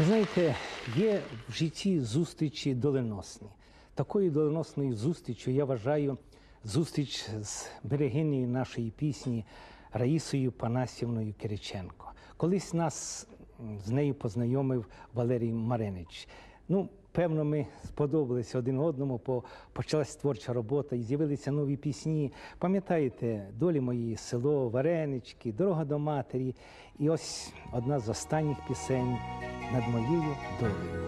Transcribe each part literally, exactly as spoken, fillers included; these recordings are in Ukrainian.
Ви знаєте, є в житті зустрічі доленосні. Такою доленосною зустрічю я вважаю зустріч з берегинею нашої пісні Раїсою Панасівною Кириченко. Колись нас з нею познайомив Валерій Маринич. Ну, певно, ми сподобалися один одному, бо почалась творча робота і з'явилися нові пісні. Пам'ятаєте, «Долі мої», «Село», «Варенички», «Дорога до матері». І ось одна з останніх пісень «Над моєю долею».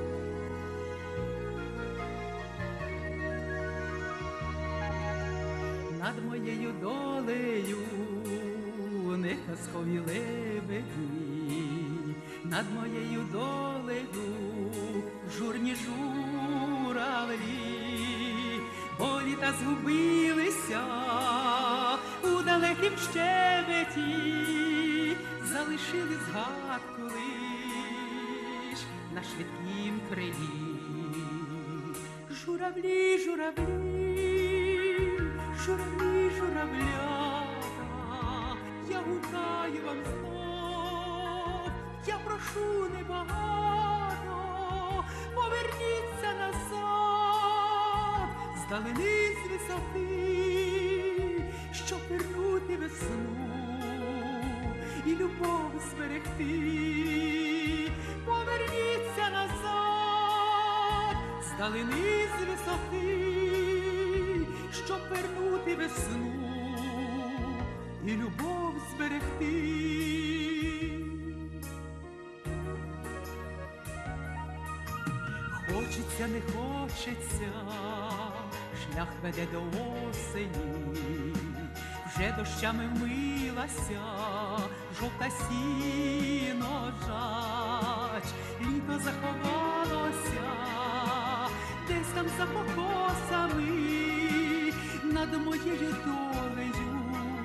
Над моєю долею не казкові лебеді, над моєю долею журні журавлі, бо літа згубилися у далекім щебеті, залишили згадку лиш на швидкім крилі. Журавлі, журавлі, журавлі, журавлята, я гукаю вам знов, я прошу небагато, поверніться назад, здалини з висоти, щоб вернути весну і любов зберегти. Поверніться назад, здалини з висоти, щоб вернути весну і любов зберегти. Хочеться, не хочеться, шлях веде до осені, вже дощами вмилася жовта сіножать, літо заховалося десь там за покосами. Над моєю долею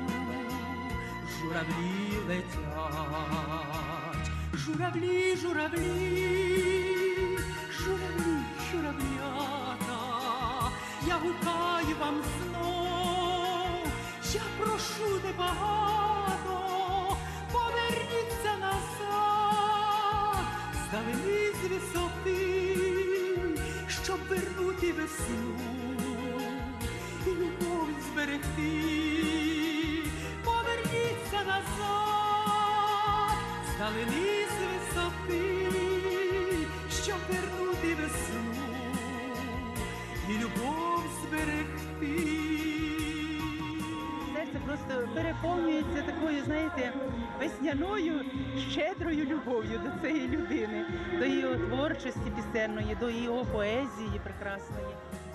журавлі летять, журавлі, журавлі, журавлі, журавлята, я гукаю вам знов, я прошу небагато, поверніться назад, здалини з висоти, щоб вернути весну і любов зберегти. Поверніться назад, здалини з висоти, щоб вернути весну і любов зберегти. Серце просто переповнюється такою, знаєте, весняною, щедрою любов'ю до цієї людини, до її творчості пісенної, до його поезії прекрасної.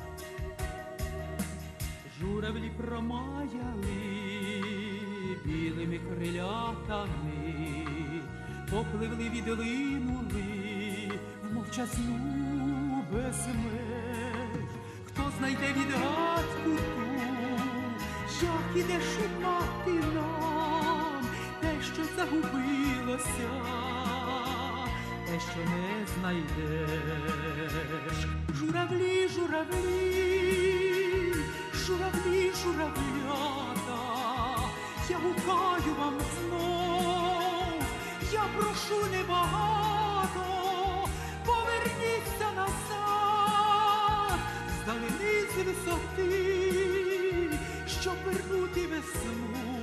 Журавлі промаяли білими крилятами, попливли, відлинули в мовчазну без меж. Хто знайде відгадку ту, як іде шукати нам те, що загубилося, те, що не знайдеш. Журавлі, журавлі, журавлі, журавлята, я гукаю вам знов, я прошу небагато, поверніться назад, здалини з висоти, щоб вернути весну